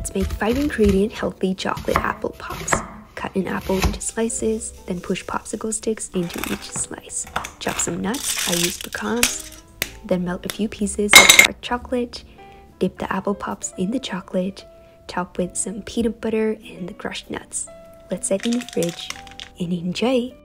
Let's make 5-ingredient healthy chocolate apple pops. Cut an apple into slices, then push popsicle sticks into each slice. Chop some nuts, I use pecans, then melt a few pieces of dark chocolate. Dip the apple pops in the chocolate, top with some peanut butter and the crushed nuts. Let's set in the fridge and enjoy!